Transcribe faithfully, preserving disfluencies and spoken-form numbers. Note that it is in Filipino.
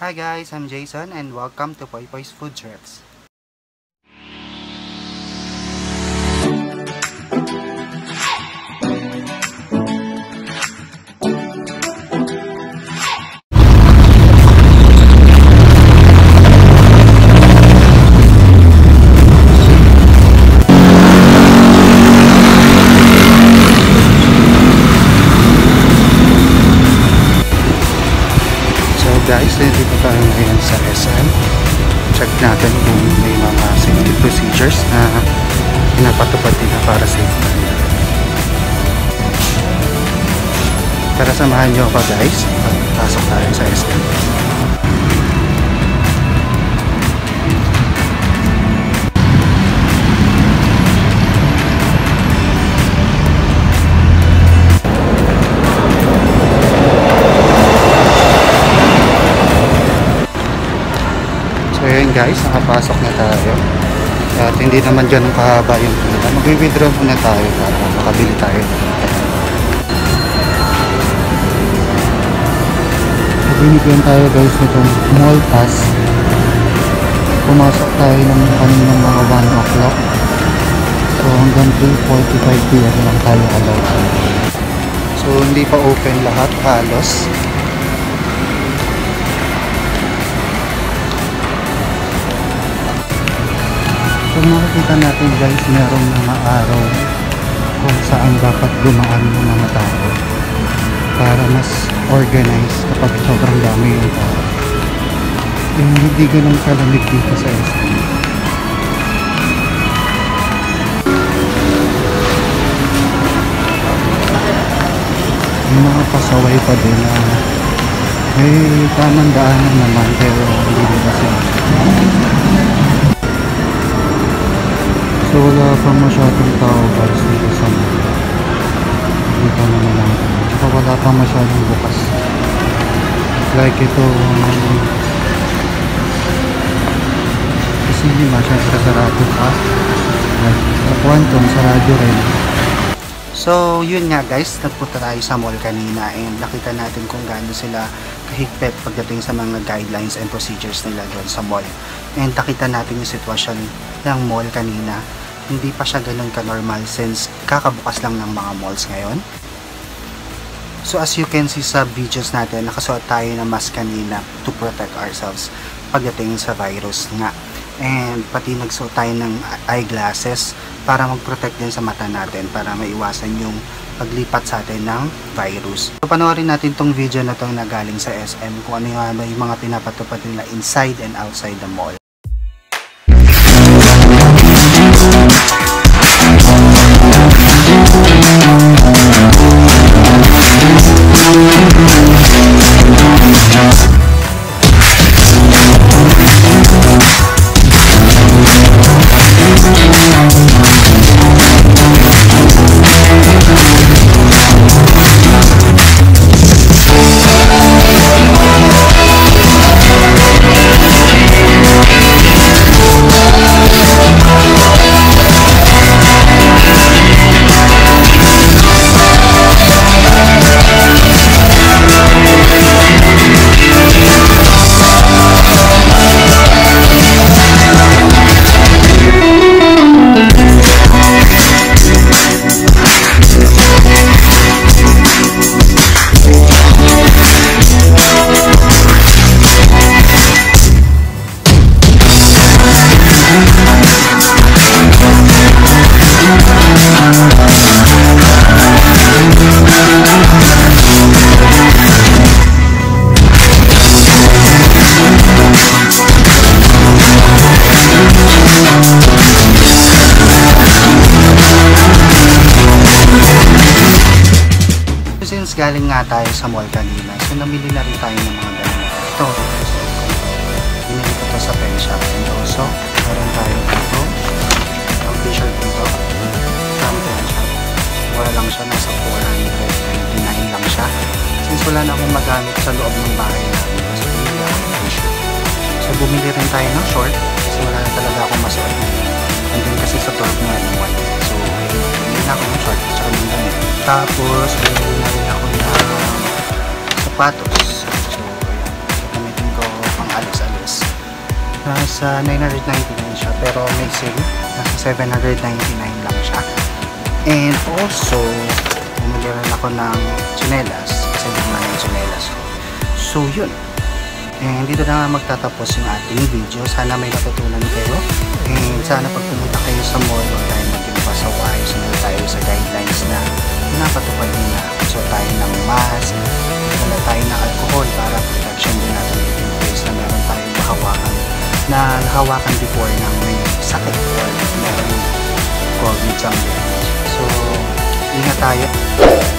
Hi guys, I'm Jason and welcome to Poy Poy's Food Trips. Guys, dito tayo ngayon sa S M. Check natin kung may mga safety procedures na pinapatupad nila para safe tayo. Tara, samahan nyo ako guys. Pasok tayo sa S M. So yun guys, nakapasok na tayo at hindi naman ganun kahaba yung pila. Mag-withdraw muna tayo para makabili tayo. Binigyan tayo guys nitong mall pass. Pumasok tayo ng kaninang mga one o'clock, so hanggang two forty-five p m lang tayo allowed. So hindi pa open lahat halos. Kung makikita natin guys, merong mga araw kung saan dapat dumaan ng mga tao para mas organized kapag sobrang dami yung tao. Yung hindi ganun kalamig dito sa S M. Yung mga pasaway pa din na may tamang daanan naman pero hindi nila sila. So wala pa masyadong tao guys dito sa mall. Dito naman lang. Tsaka wala pa masyadong bukas. Like ito um, kasi hindi masyadong sarado pa. Like sa Quantum, sarado rin. So yun nga guys, nagpunta tayo sa mall kanina and nakita natin kung gaano sila kahigpit pagdating sa mga guidelines and procedures nila doon sa mall. And nakita natin yung sitwasyon ng mall kanina. Hindi pa siya ganun ka-normal since kakabukas lang ng mga malls ngayon. So as you can see sa videos natin, nakasuot tayo ng mask kanina to protect ourselves pagdating sa virus nga. And pati nagsuot tayo ng eyeglasses para mag-protect din sa mata natin para maiwasan yung paglipat sa atin ng virus. So panoorin natin tong video na tong na galing sa S M kung ano yung, yung mga pinapatupad nila inside and outside the mall. Since galing nga tayo sa mall kanina, so namili na rin tayo ng mga dalawa. Ito, binili ko to sa pen shop. And also, meron tayo dito ang t-shirt nito from pen shop. Wala lang siya, nasa four ninety-nine lang siya. Since wala na akong magamit sa loob ng bahay namin, so bumili ako ng t-shirt. So bumili rin tayo ng short kasi wala na talaga akong masuot. And then kasi sa dorm nga ng one. So bumili na ako ng short at saka ng damit. Tapos bumili na rin ako ng sapatos. So ayan, gamitin ko Nasa nine ninety-nine siya, pero may sale. Nasa seven ninety-nine lang siya. And also, bumili rin ako ng tsinelas. Kasi hindi naman yung tsinelas ko. So, yun. And dito na magtatapos yung ating video. Sana may natutunan kayo. And sana pag pumunta kayo sa mall, huwag tayo maging pasaway. Sunod tayo sa guidelines na pinapatupad nila. So tayo ng mask, wala tayo ng alcohol para protection din natin in case na meron tayong mahawakan na nahawakan before ng may sakit or meron COVID something. So, ingat tayo.